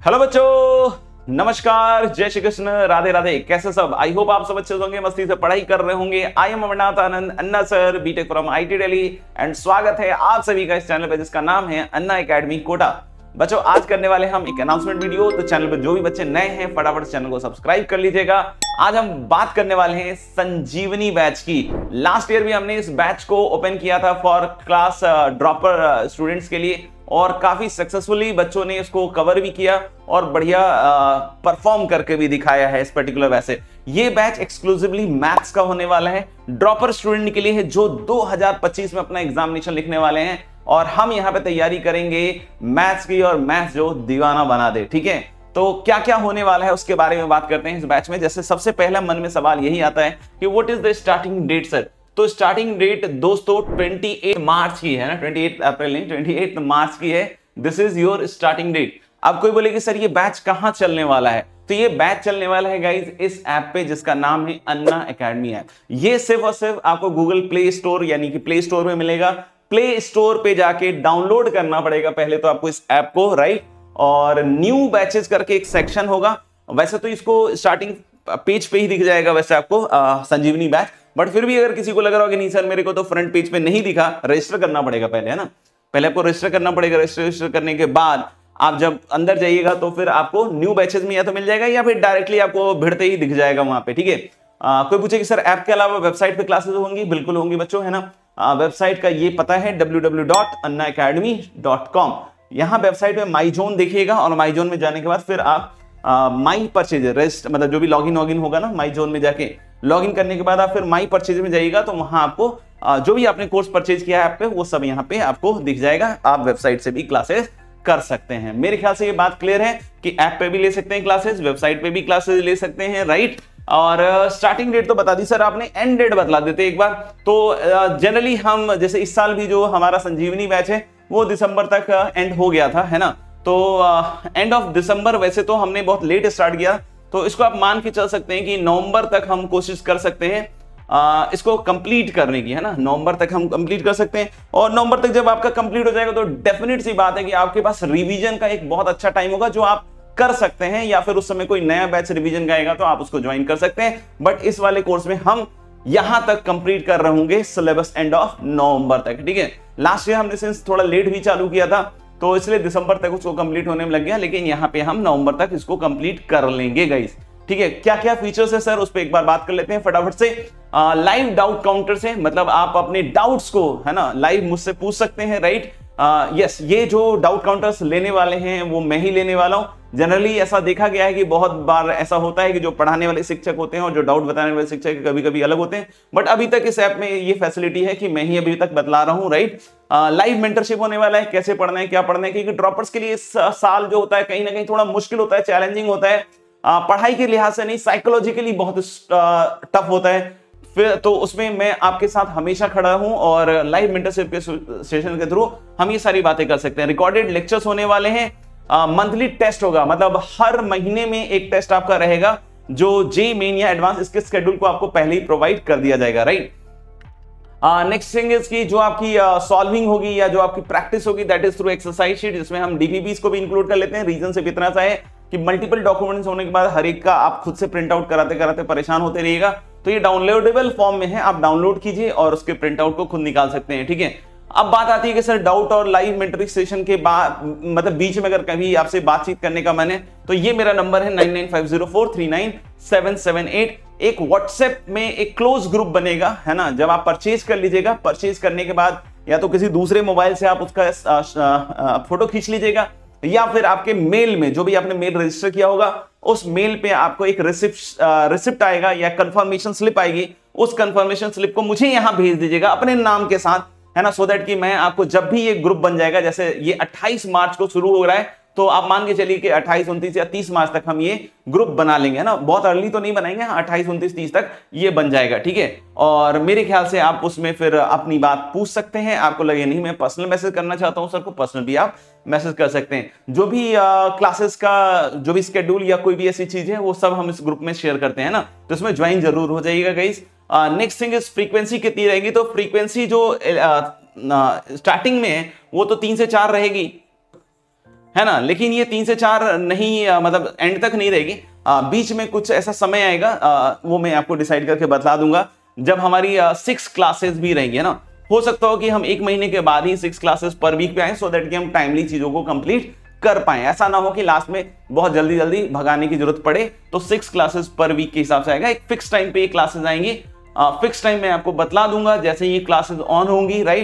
Hello बच्चों, नमस्कार, जय श्री कृष्ण, राधे राधे। कैसे सब? आई होप आप सब अच्छे होंगे, मस्ती से पढ़ाई कर रहे होंगे। I am Amarnath Anand, Anna sir, BTech from IT Delhi, and स्वागत है आप सभी का इस चैनल पे जिसका नाम है अन्ना एकेडमी कोटा। बच्चों, आज करने वाले हम एक अनाउंसमेंट वीडियो। तो चैनल पे जो भी बच्चे नए हैं फटाफट चैनल को सब्सक्राइब कर लीजिएगा। आज हम बात करने वाले हैं संजीवनी बैच की। लास्ट ईयर भी हमने इस बैच को ओपन किया था फॉर क्लास ड्रॉपर स्टूडेंट्स के लिए, और काफी सक्सेसफुली बच्चों ने इसको कवर भी किया और बढ़िया परफॉर्म करके भी दिखाया है इस पर्टिकुलर बैच से। ये बैच एक्सक्लूसिवली मैथ्स का होने वाला है, ड्रॉपर स्टूडेंट के लिए है जो 2025 में अपना एग्जामिनेशन लिखने वाले हैं। और हम यहाँ पे तैयारी करेंगे मैथ्स की, और मैथ्स जो दीवाना बना दे। ठीक है, तो क्या क्या होने वाला है उसके बारे में बात करते हैं इस बैच में। जैसे सबसे पहला मन में सवाल यही आता है कि what is the starting date sir. तो स्टार्टिंग डेट दोस्तों 28 मार्च की है ना, 28 अप्रैल नहीं, 28 मार्च की है। This is your starting date. अब कोई बोले कि सर ये बैच कहां चलने वाला है, तो ये बैच चलने वाला है गाइज इस ऐप पे जिसका नाम है अन्ना एकेडमी ऐप। ये सिर्फ और सिर्फ आपको गूगल प्ले स्टोर यानी कि प्ले स्टोर में मिलेगा। प्ले स्टोर पे जाके डाउनलोड करना पड़ेगा पहले तो आपको इस ऐप को, राइट। और न्यू बैचेस करके एक सेक्शन होगा। वैसे तो इसको स्टार्टिंग पेज पे ही दिख जाएगा वैसे आपको संजीवनी बैच, बट फिर भी अगर किसी को लग रहा हो कि नहीं सर मेरे को तो फ्रंट पेज पे नहीं दिखा, रजिस्टर करना पड़ेगा पहले, है ना। पहले आपको रजिस्टर करना पड़ेगा। रजिस्टर करने के बाद आप जब अंदर जाइएगा तो फिर आपको न्यू बैचेस में या तो मिल जाएगा या फिर डायरेक्टली आपको भिड़ते ही दिख जाएगा वहां पे। ठीक है, कोई पूछे कि सर ऐप के अलावा वेबसाइट पे क्लासेस होंगी? बिल्कुल होंगी बच्चों, है ना। वेबसाइट का ये पता है www.annaacademy.com। यहाँ वेबसाइट में माई जोन देखिएगा, और माई जोन में जाने के बाद फिर आप माई परचेज रजिस्टर, मतलब जो भी लॉगिन होगा ना माई जोन में जाके लॉगिन करने के बाद आप फिर माई परचेज में जाइएगा, तो वहां आपको जो भी आपने कोर्स परचेज किया है ऐप पे वो सब यहाँ पे आपको दिख जाएगा। आप वेबसाइट से भी क्लासेस कर सकते हैं। मेरे ख्याल से ये बात क्लियर है कि ऐप पे भी ले सकते हैं क्लासेस, वेबसाइट पे भी क्लासेस ले सकते हैं, राइट। और स्टार्टिंग डेट तो बता दी सर आपने, एंड डेट बतला देते एक बार। तो जनरली हम जैसे इस साल भी जो हमारा संजीवनी बैच है वो दिसंबर तक एंड हो गया था, है ना। तो एंड ऑफ दिसंबर, वैसे तो हमने बहुत लेट स्टार्ट किया, तो इसको आप मान के चल सकते हैं कि नवंबर तक हम कोशिश कर सकते हैं इसको कंप्लीट करने की, है ना। नवंबर तक हम कंप्लीट कर सकते हैं, और नवंबर तक जब आपका कंप्लीट हो जाएगा तो डेफिनेट सी बात है कि आपके पास रिवीजन का एक बहुत अच्छा टाइम होगा जो आप कर सकते हैं, या फिर उस समय कोई नया बैच रिवीजन का आएगा तो आप उसको ज्वाइन कर सकते हैं। बट इस वाले कोर्स में हम यहां तक कंप्लीट कर रहे होंगे सिलेबस एंड ऑफ नवंबर तक। ठीक है, लास्ट ईयर हमने सिंस थोड़ा लेट भी चालू किया था तो इसलिए दिसंबर तक उसको कंप्लीट होने में लग गया, लेकिन यहाँ पे हम नवंबर तक इसको कंप्लीट कर लेंगे गाइस। ठीक है, क्या क्या फीचर्स है सर उस पर एक बार बात कर लेते हैं फटाफट से। लाइव डाउट काउंटर से, मतलब आप अपने डाउट्स को, है ना, लाइव मुझसे पूछ सकते हैं, राइट। यस, ये जो डाउट काउंटर्स लेने वाले हैं वो मैं ही लेने वाला हूं। जनरली ऐसा देखा गया है कि बहुत बार ऐसा होता है कि जो पढ़ाने वाले शिक्षक होते हैं और जो डाउट बताने वाले शिक्षक कभी कभी अलग होते हैं, बट अभी तक इस ऐप में ये फैसिलिटी है कि मैं ही अभी तक बतला रहा हूं, राइट। लाइव मेंटरशिप होने वाला है, कैसे पढ़ना है क्या पढ़ना है, क्योंकि ड्रॉपर्स के लिए इस साल जो होता है कहीं ना कहीं थोड़ा मुश्किल होता है, चैलेंजिंग होता है। पढ़ाई के लिहाज से नहीं, साइकोलॉजिकली बहुत टफ होता है। फिर तो उसमें मैं आपके साथ हमेशा खड़ा हूं, और लाइव मेंटरशिप के सेशन के थ्रू हम ये सारी बातें कर सकते हैं। रिकॉर्डेड लेक्चर्स होने वाले हैं, मंथली टेस्ट होगा, मतलब हर महीने में एक टेस्ट आपका रहेगा जो जे मेन या एडवांस, इसके शेड्यूल को आपको पहले ही प्रोवाइड कर दिया जाएगा, राइट। नेक्स्ट थिंग इज की जो आपकी सॉल्विंग होगी या जो आपकी प्रैक्टिस होगी that is through exercise sheet, जिसमें हम डीवीबीस को भी इंक्लूड कर लेते हैं। रीजन सिर्फ इतना सा है कि मल्टीपल डॉक्यूमेंट्स होने के बाद हर एक का आप खुद से प्रिंट आउट कराते कराते परेशान होते रहिएगा, तो ये डाउनलोडेबल फॉर्म में है, आप डाउनलोड कीजिए और उसके प्रिंट आउट को खुद निकाल सकते हैं। ठीक है, अब बात आती है कि सर डाउट और लाइव मेंटरिंग सेशन के बाद, मतलब बीच में अगर कभी आपसे बातचीत करने का मन है तो ये मेरा नंबर है 9950439778। एक व्हाट्सएप में एक क्लोज ग्रुप बनेगा, है ना। जब आप परचेज कर लीजिएगा, परचेज करने के बाद या तो किसी दूसरे मोबाइल से आप उसका फोटो खींच लीजिएगा, या फिर आपके मेल में जो भी आपने मेल रजिस्टर किया होगा उस मेल पे आपको एक रिसिप्ट आएगा या कंफर्मेशन स्लिप आएगी। उस कंफर्मेशन स्लिप को मुझे यहां भेज दीजिएगा अपने नाम के साथ, है ना, सो दैट कि मैं आपको जब भी ये ग्रुप बन जाएगा, जैसे ये 28 मार्च को शुरू हो रहा है, तो आप मान के चलिए कि 28, 29 या 30 मार्च तक हम ये ग्रुप बना लेंगे, है ना। बहुत अर्ली तो नहीं बनाएंगे, 28, 29, 30 तक ये बन जाएगा। ठीक है, और मेरे ख्याल से आप उसमें फिर अपनी बात पूछ सकते हैं। आपको लगे नहीं मैं पर्सनल मैसेज करना चाहता हूं सर को, पर्सनल भी आप मैसेज कर सकते हैं। जो भी क्लासेस का जो भी स्केड्यूल या कोई भी ऐसी चीज है वो सब हम इस ग्रुप में शेयर करते हैं ना, तो इसमें ज्वाइन जरूर हो जाइएगा guys. Next thing is frequency कितनी रहेगी, तो फ्रीक्वेंसी जो स्टार्टिंग में है वो तो 3 से 4 रहेगी। है ना। लेकिन ये 3 से 4 नहीं मतलब एंड तक नहीं रहेगी, बीच में कुछ ऐसा समय आएगा, वो मैं आपको डिसाइड करके बता दूंगा, जब हमारी 6 क्लासेस भी रहेंगी, है ना। हो सकता हो कि हम 1 महीने के बाद ही 6 क्लासेस पर वीक पे आए, सो दैट कि हम टाइमली चीजों को कंप्लीट कर पाए। ऐसा ना हो कि लास्ट में बहुत जल्दी जल्दी भगाने की जरूरत पड़े। तो 6 क्लासेस पर वीक के हिसाब से आएगा, एक फिक्स टाइम पे ये क्लासेस आएंगी, फिक्स टाइम में आपको बतला दूंगा जैसे ये क्लासेस ऑन होंगी, राइट।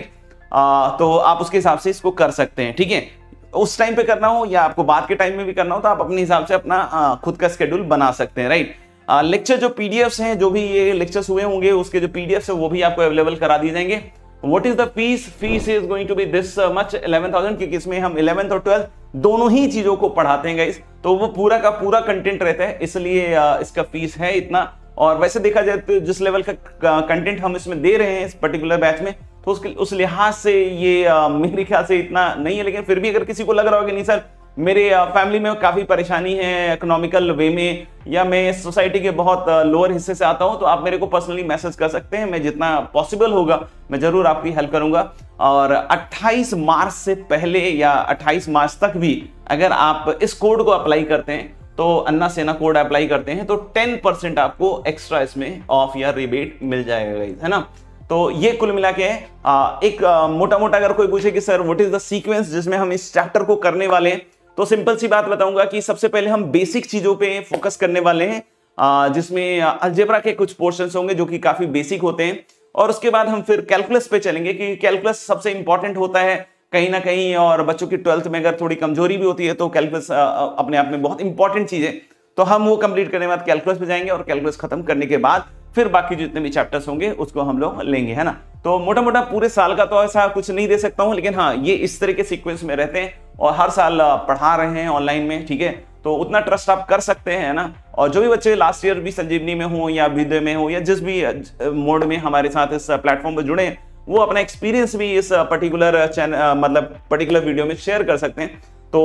तो आप उसके हिसाब से इसको कर सकते हैं, ठीक है। उस टाइम पे करना हो या आपको बाद के टाइम में भी करना हो तो आप अपने हिसाब से अपना खुद का शेड्यूल बना सकते हैं, राइट। लेक्चर जो पीडीएफ्स हैं, जो भी ये लेक्चर्स हुए होंगे उसके जो पीडीएफ्स है वो भी आपको अवेलेबल करा दिए जाएंगे। What is the fees? Fees is going to be this much 11,000, क्योंकि इसमें हम 11th और 12th दोनों ही चीजों को पढ़ाते हैं गाइस, तो वो पूरा का पूरा कंटेंट रहता है, इसलिए इसका फीस है इतना। और वैसे देखा जाए तो जिस लेवल का कंटेंट हम इसमें दे रहे हैं इस पर्टिकुलर बैच में, तो उस लिहाज से ये मेरे ख्याल से इतना नहीं है। लेकिन फिर भी अगर किसी को लग रहा हो कि नहीं सर मेरे फैमिली में काफी परेशानी है इकोनॉमिकल वे में, या मैं सोसाइटी के बहुत लोअर हिस्से से आता हूं, तो आप मेरे को पर्सनली मैसेज कर सकते हैं, मैं जितना पॉसिबल होगा मैं जरूर आपकी हेल्प करूंगा। और 28 मार्च से पहले या 28 मार्च तक भी अगर आप इस कोड को अप्लाई करते हैं, तो अन्ना सेना कोड अप्लाई करते हैं, तो 10% आपको एक्स्ट्रा इसमें ऑफ या रिबेट मिल जाएगा, है ना। तो ये कुल मिला के एक मोटा मोटा अगर कोई पूछे कि sir what is the sequence जिसमें हम इस चैप्टर को करने वाले हैं, तो सिंपल सी बात बताऊंगा कि सबसे पहले हम बेसिक चीजों पे फोकस करने वाले हैं, जिसमें अलजेब्रा के कुछ पोर्शंस होंगे जो कि काफी बेसिक होते हैं, और उसके बाद हम फिर कैलकुलस पे चलेंगे कि कैलकुलस सबसे इंपॉर्टेंट होता है कहीं ना कहीं, और बच्चों की 12th में अगर थोड़ी कमजोरी भी होती है तो कैलकुलस अपने आप में बहुत इंपॉर्टेंट चीज है। तो हम वो कंप्लीट करने के बाद कैलकुलस पे जाएंगे, और कैलकुलस खत्म करने के बाद फिर बाकी जितने भी चैप्टर्स होंगे उसको हम लोग लेंगे, है ना। तो मोटा मोटा पूरे साल का तो ऐसा कुछ नहीं दे सकता हूं, लेकिन हाँ ये इस तरह के सीक्वेंस में रहते हैं और हर साल पढ़ा रहे हैं ऑनलाइन में, ठीक है। तो उतना ट्रस्ट आप कर सकते हैं ना। और जो भी बच्चे लास्ट ईयर भी संजीवनी में हो या अभ्युदय में हो या जिस भी मोड में हमारे साथ इस प्लेटफॉर्म पर जुड़े हैं, वो अपना एक्सपीरियंस भी इस पर्टिकुलर चैनल मतलब पर्टिकुलर वीडियो में शेयर कर सकते हैं।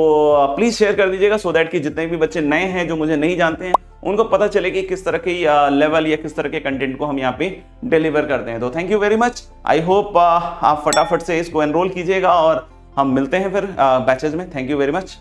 तो प्लीज शेयर कर दीजिएगा, सो दैट कि जितने भी बच्चे नए हैं जो मुझे नहीं जानते हैं उनको पता चले कि किस तरह के लेवल या किस तरह के कंटेंट को हम यहाँ पे डिलीवर करते हैं। तो thank you very much. I hope आप फटाफट से इसको एनरोल कीजिएगा और हम मिलते हैं फिर बैचेज में। Thank you very much.